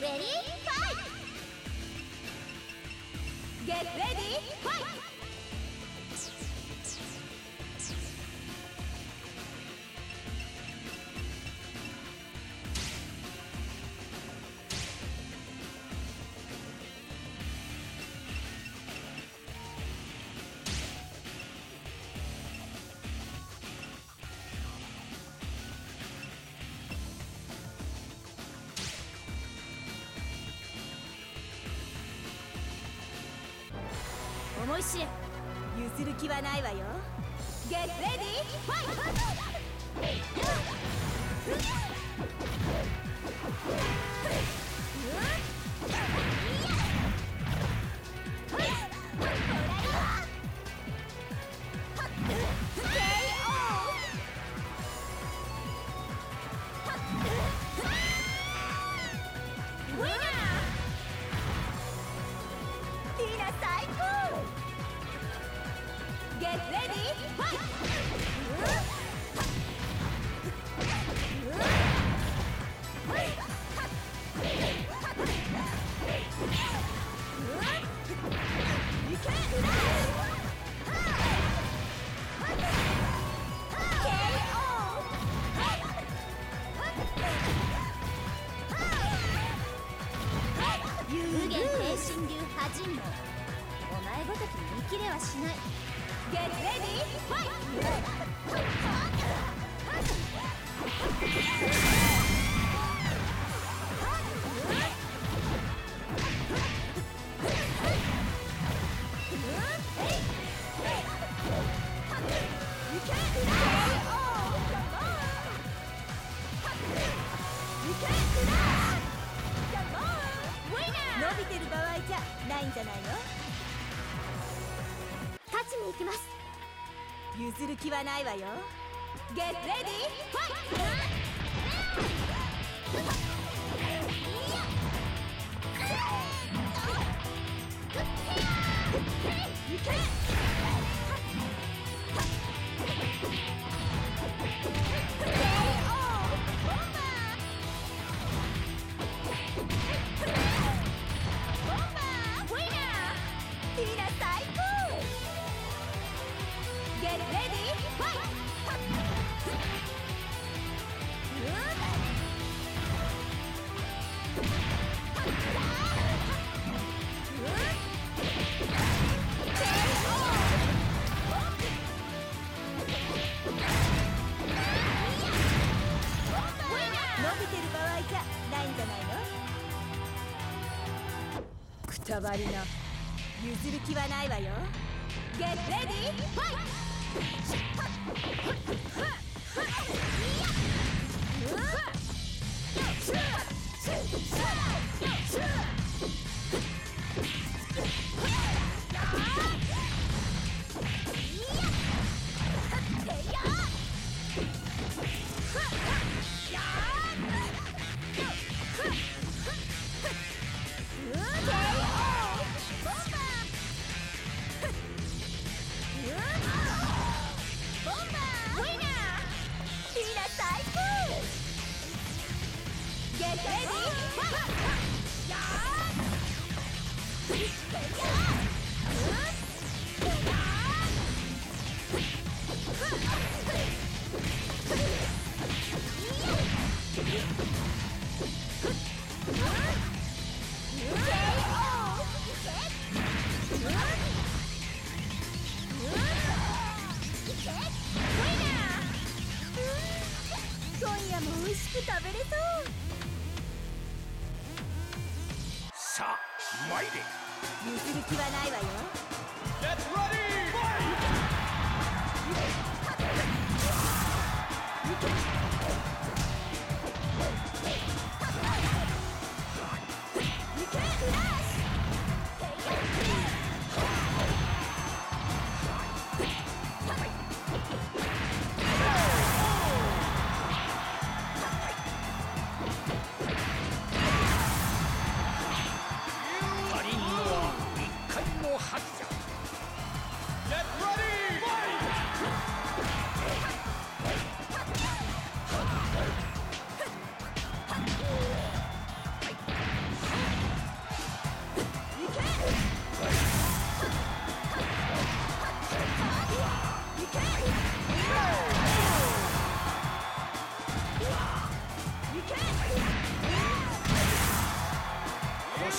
ready, fight! Get ready, fight! 思い知れ、譲る気はないわよ。 Get ready, fight! お前ごときに見切れはしない。 Get ready, fight! 伸びてる場合じゃないんじゃないの？勝ちに行きます。譲る気はないわよ。 Get ready, fight! くたばりな、譲る気はないわよ。 Get ready, fight! 今夜も美味しく食べれそう。 さあ参れ。 譲る気はないわよ。 Get ready, fight! 足りんのは一回の恥じゃ。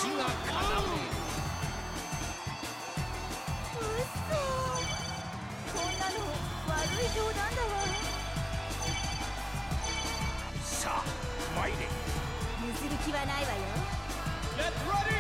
が絡む。 うっそ、こんなの悪い冗談だわ。 さあ参れ。 譲る気はないわよ。 Get ready!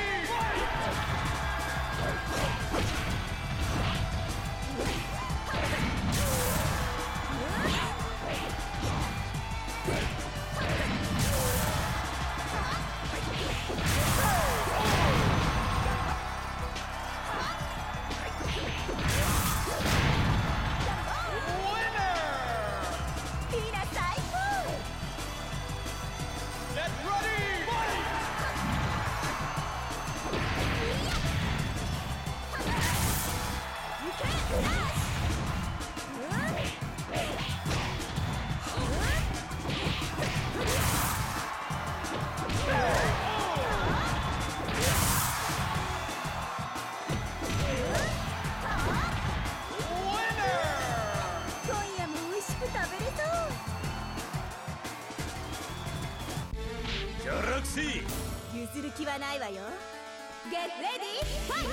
譲る気はないわよ。Get ready! Fight!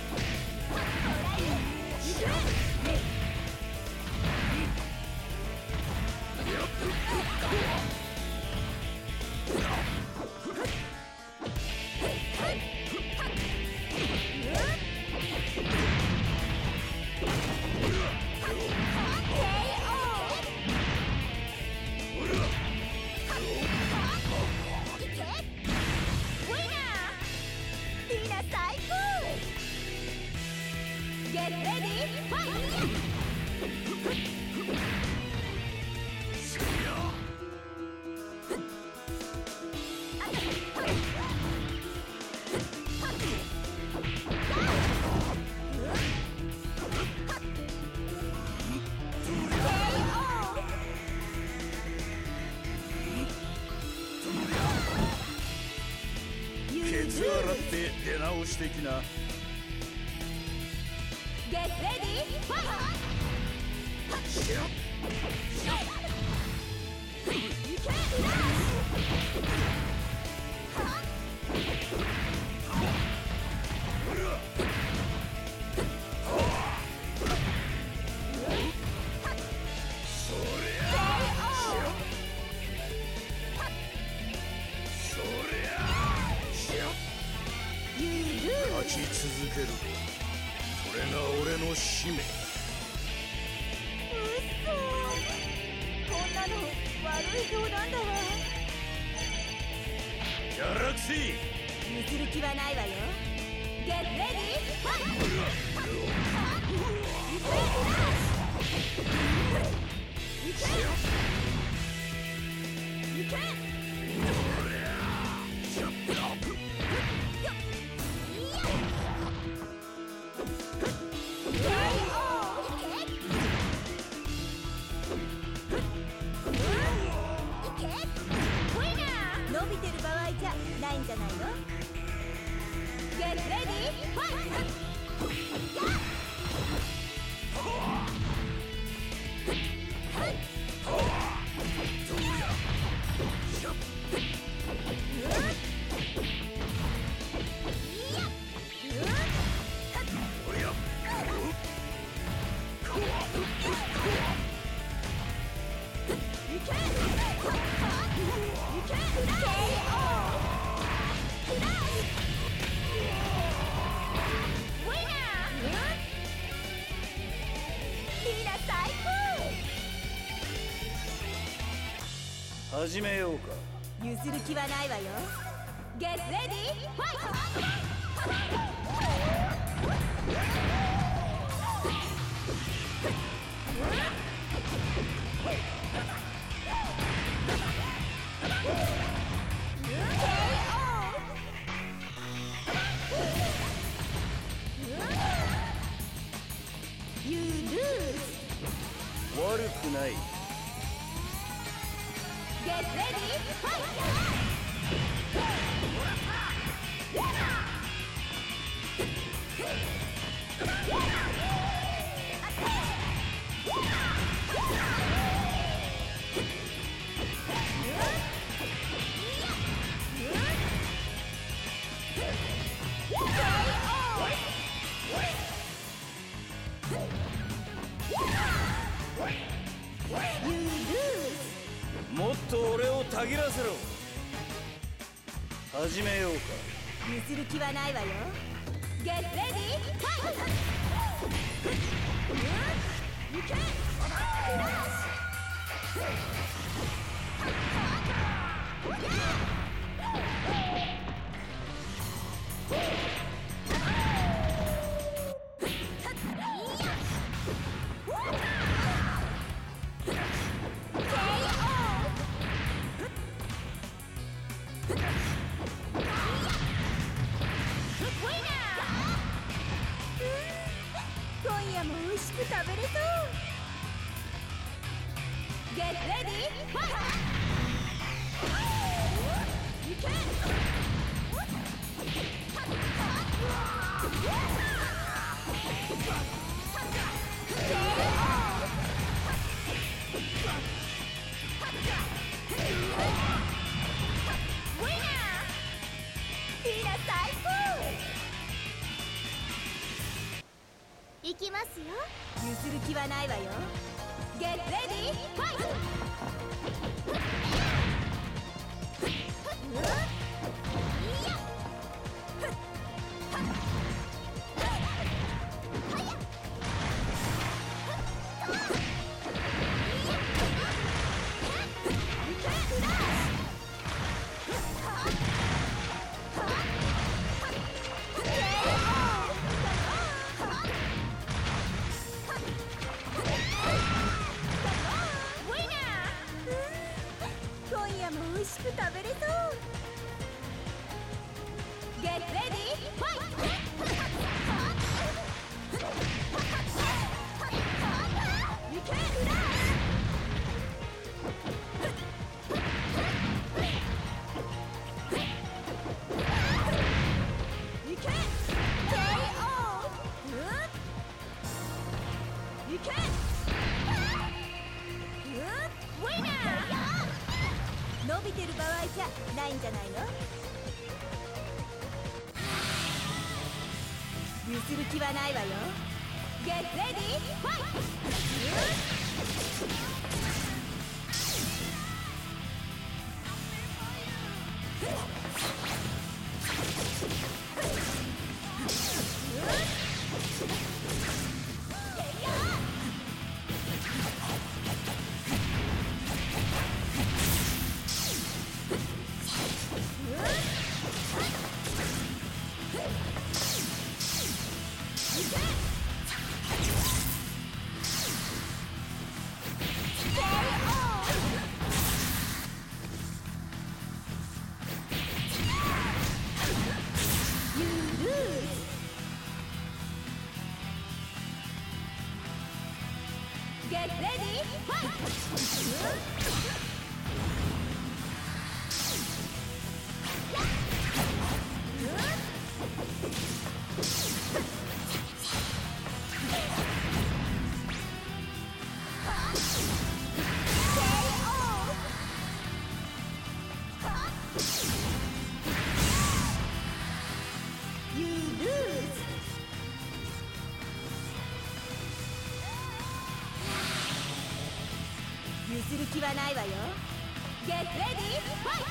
出直し的な。 Get ready! Fight! 勝ち続ける。それが俺の使命。 うっそ、こんなの悪い冗談だわ。 ギャラクシー、 譲る気はないわよ。Get ready! Fight! 伸びてる場合じゃないんじゃないの？ Get ready! Fight! 始めようか。 譲る気はないわよ。Get ready! Fight! 悪くない。 Get ready! Fight! こもっと俺をたぎらせろ。始めようか。 譲る気はないわよ。ゲッレディファイト。行け。クラッシ今夜も美味しく食べれそう。ゲッレディファイト。行け。行きますよ。譲る気はないわよ。ゲッレディファイト。今夜も美味しく食べれそう。ゲッレディファイト。行け。行け。KO。行け。ウィナー。伸びてる場合じゃないんじゃないの。譲る気はないわよ。ゲッレディファイト。Get ready, fight! You lose! 譲る気はないわよ。Get ready, fight!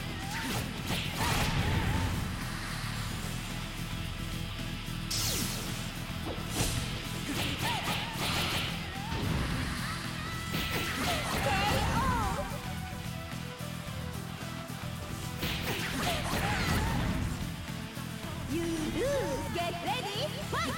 You lose! Get ready, fight!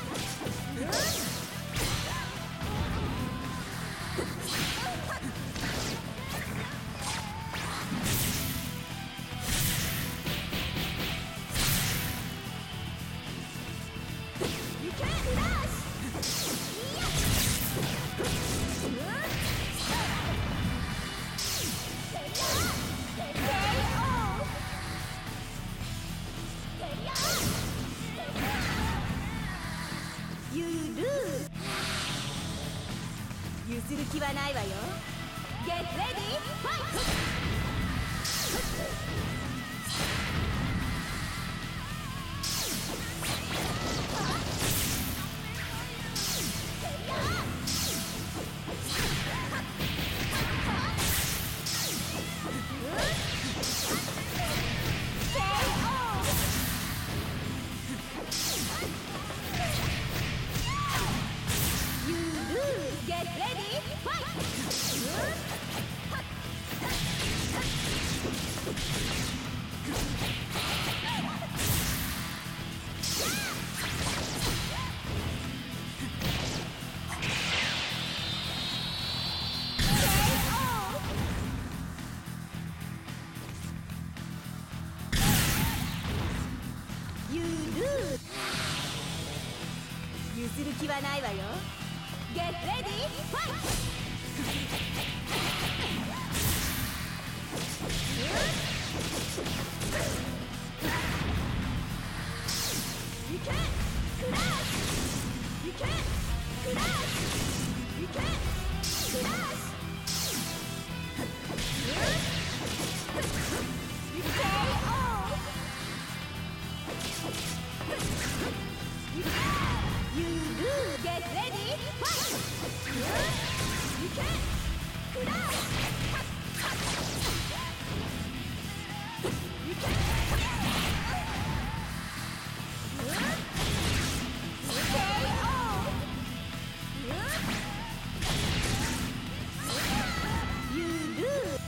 You can't rush! You lose! 譲る気はないわよ。Get ready, fight! 譲る気はないわよ。ゲッレディファイト。いけクラッシュ。いけクラッシュ。いけクラッシュ。いけYou lose. Get ready. Fight. You can. Crash. You can. You lose.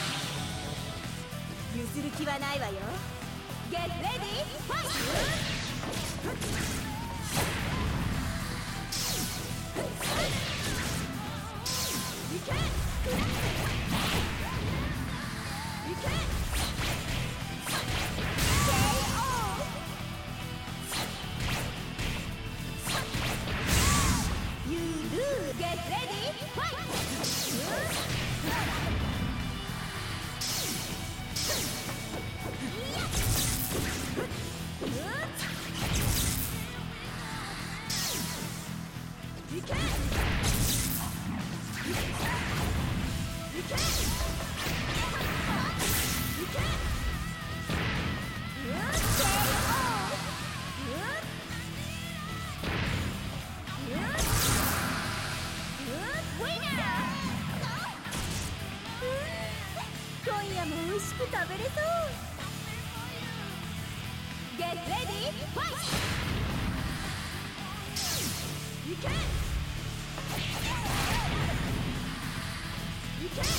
譲る気はないわよ。Get ready. Fight. You can! You can! KO! You lose! Get ready! Fight! You can! You can! You can! Winner! 今夜も美味しく食べれそう。Get ready, fight! You can! You can!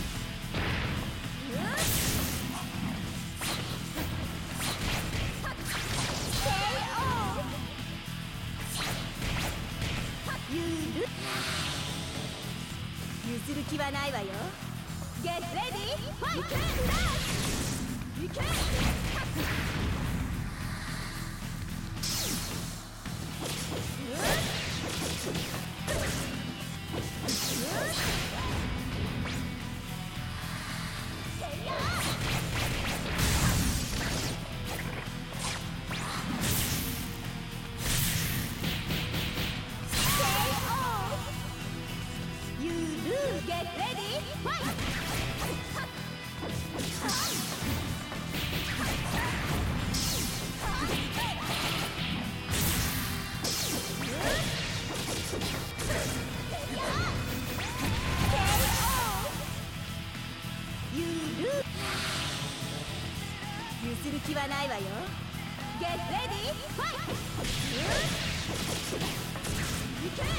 KO! You lose. 譲る気はないわよ。Get ready, fight! You can! You can! Get ready, fight! You lose. 譲る気はないわよ。Get ready, fight! You can!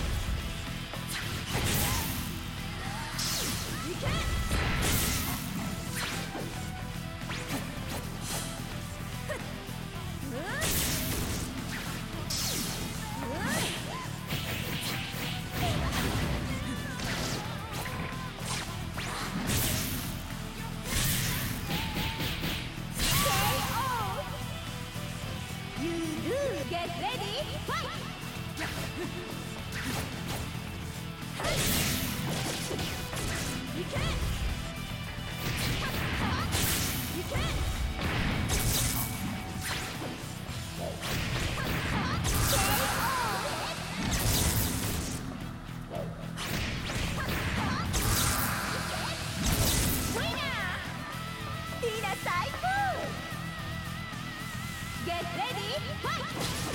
You can! You lose. Get ready, fight! You can! You can! Winner! ティーナ最高! Get ready, fight!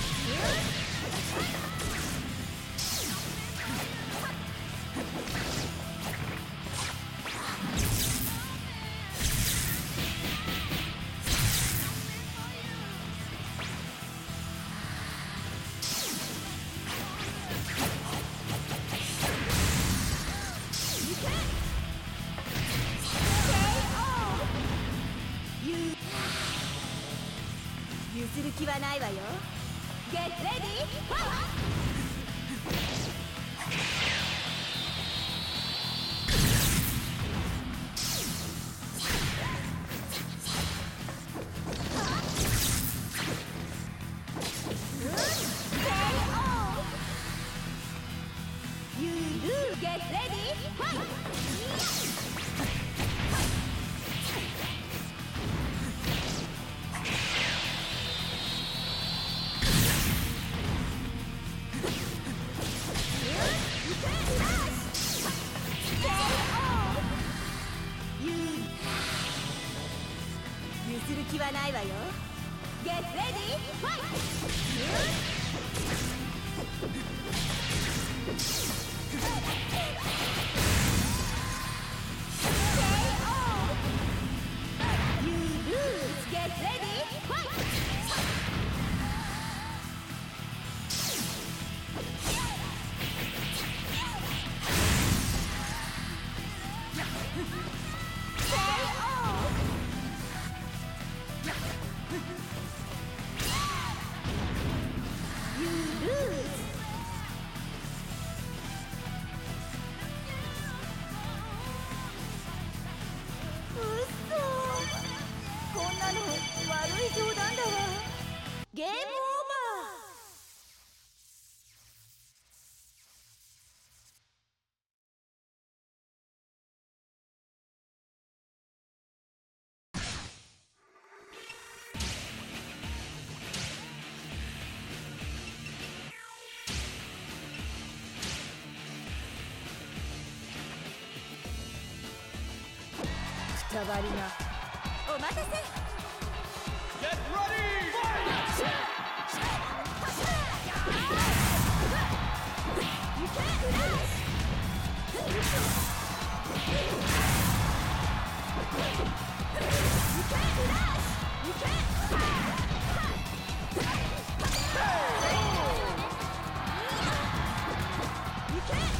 You can! KO! You 譲る気はないわよ。Get ready, fight! KO! ゲームオーバー。くたばりな。お待たせ。 Get ready! You can't do this! You can't do this! You can't! You can't!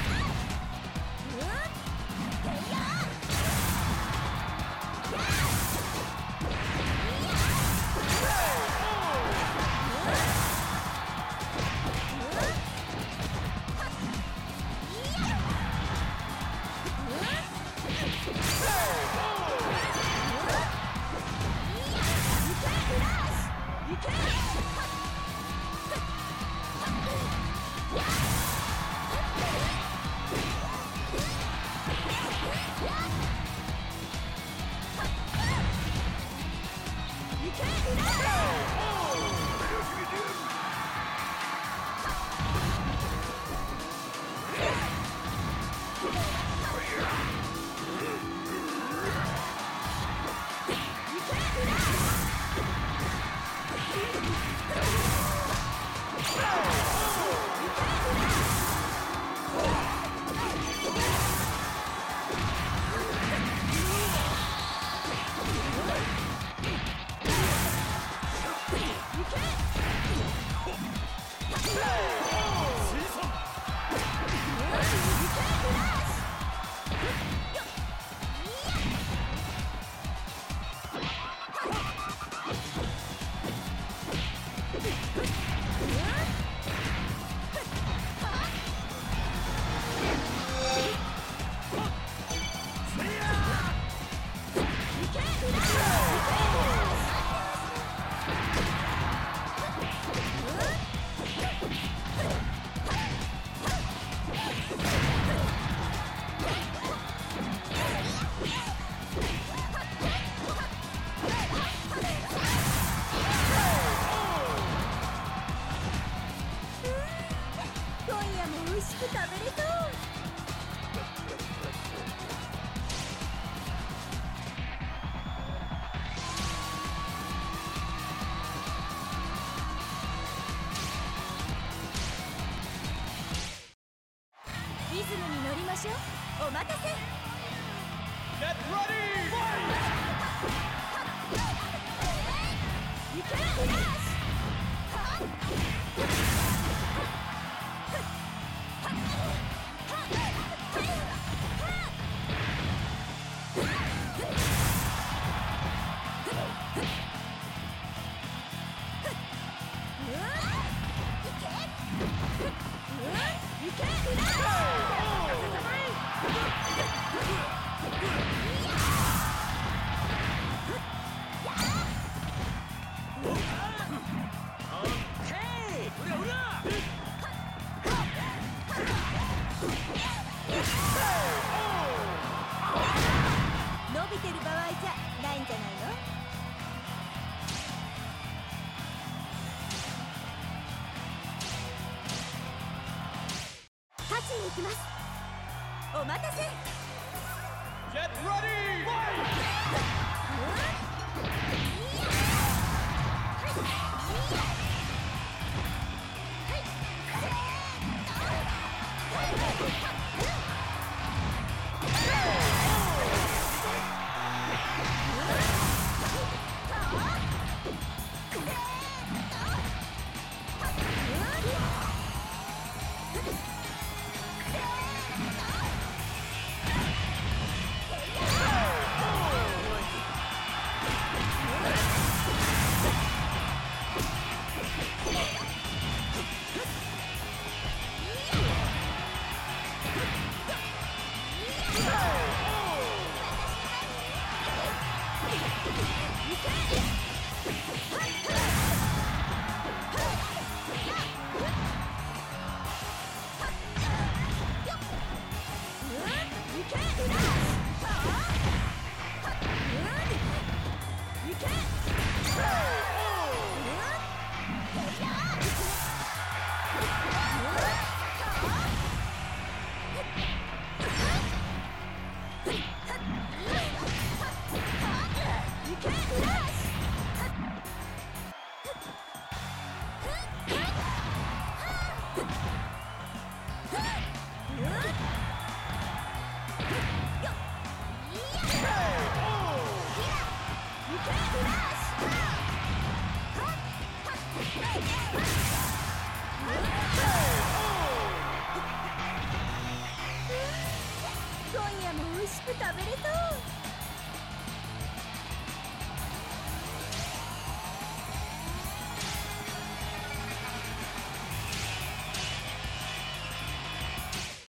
お待たせ。 Get ready! Fight! You can't flash! You can't flash! 伸びてる場合じゃないんじゃないの？勝ちに行きます。お待たせ。 Get ready! Fight! 今夜も美味しく食べれそう。